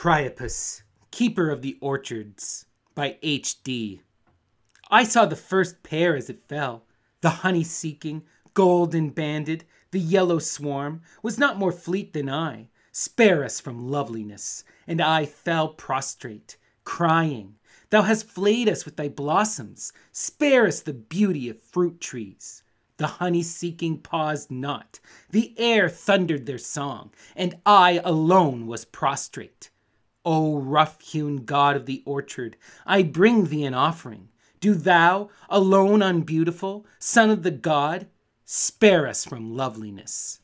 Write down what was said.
Priapus, Keeper of the Orchards, by H.D. I saw the first pear as it fell, the honey-seeking, golden-banded, the yellow swarm was not more fleet than I. Spare us from loveliness. And I fell prostrate, crying, Thou hast flayed us with thy blossoms. Spare us the beauty of fruit trees. The honey-seeking paused not. The air thundered their song, and I alone was prostrate. O rough-hewn god of the orchard, I bring thee an offering. Do thou, alone unbeautiful, son of the god, spare us from loveliness.